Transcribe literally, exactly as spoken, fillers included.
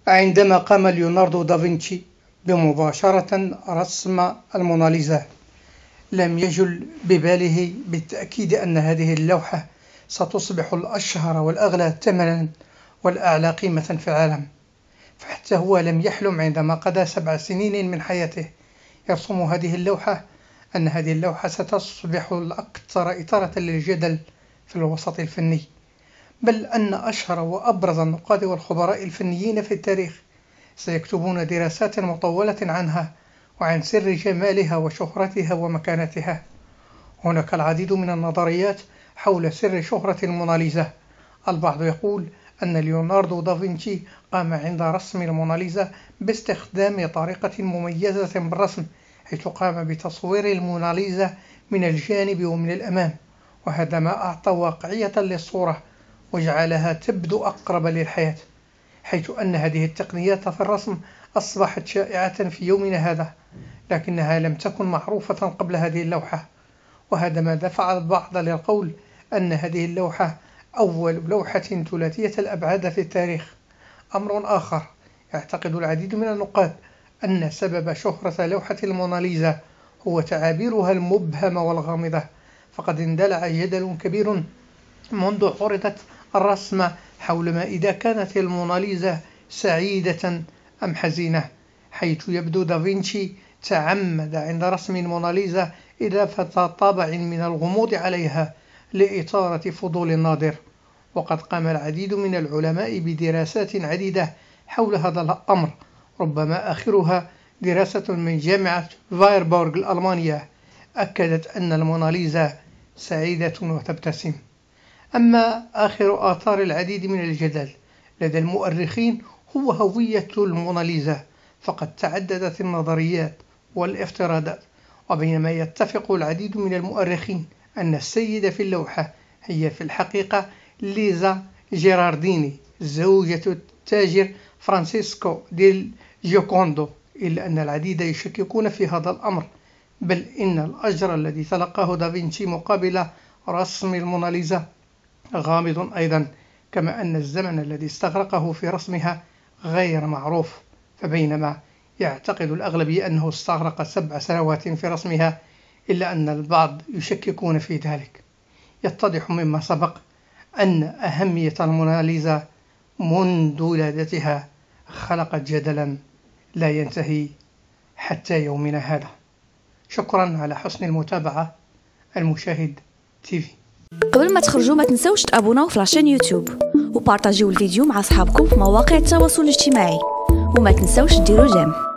عندما قام ليوناردو دافنشي بمباشرة رسم الموناليزا لم يجل بباله بالتأكيد أن هذه اللوحة ستصبح الأشهر والأغلى ثمنا والأعلى قيمة في العالم، فحتى هو لم يحلم عندما قضى سبع سنين من حياته يرسم هذه اللوحة أن هذه اللوحة ستصبح الأكثر إثارة للجدل في الوسط الفني، بل أن أشهر وأبرز النقاد والخبراء الفنيين في التاريخ سيكتبون دراسات مطولة عنها وعن سر جمالها وشهرتها ومكانتها. هناك العديد من النظريات حول سر شهرة الموناليزا. البعض يقول أن ليوناردو دافنشي قام عند رسم الموناليزا باستخدام طريقة مميزة بالرسم، حيث قام بتصوير الموناليزا من الجانب ومن الأمام، وهذا ما أعطى واقعية للصورة وجعلها تبدو أقرب للحياة، حيث أن هذه التقنيات في الرسم أصبحت شائعة في يومنا هذا، لكنها لم تكن معروفة قبل هذه اللوحة، وهذا ما دفع البعض للقول أن هذه اللوحة أول لوحة ثلاثية الأبعاد في التاريخ. أمر آخر، يعتقد العديد من النقاد أن سبب شهرة لوحة الموناليزا هو تعابيرها المبهمة والغامضة، فقد اندلع جدل كبير منذ عرضت الرسمة حول ما إذا كانت الموناليزا سعيدة أم حزينة، حيث يبدو دافنشي تعمد عند رسم الموناليزا إضافة طابع من الغموض عليها لإثارة فضول الناظر. وقد قام العديد من العلماء بدراسات عديدة حول هذا الأمر، ربما آخرها دراسة من جامعة فايربورغ الألمانية أكدت أن الموناليزا سعيدة وتبتسم. أما آخر آثار العديد من الجدل لدى المؤرخين هو هوية الموناليزا، فقد تعددت النظريات والافتراضات، وبينما يتفق العديد من المؤرخين أن السيدة في اللوحة هي في الحقيقة ليزا جيرارديني زوجة التاجر فرانسيسكو ديل جيوكوندو، إلا أن العديد يشككون في هذا الأمر، بل إن الأجر الذي تلقاه دافنشي مقابل رسم الموناليزا غامض أيضا، كما أن الزمن الذي استغرقه في رسمها غير معروف. فبينما يعتقد الأغلبية أنه استغرق سبع سنوات في رسمها، إلا أن البعض يشككون في ذلك. يتضح مما سبق أن أهمية الموناليزا منذ ولادتها خلقت جدلا لا ينتهي حتى يومنا هذا. شكرا على حسن المتابعة. المشاهد تي في. قبل ما تخرجوا ما تنسوش تابوناو في لاشين يوتيوب وبارطاجيو الفيديو مع أصحابكم في مواقع التواصل الاجتماعي، وما تنسوش ديروا جيم.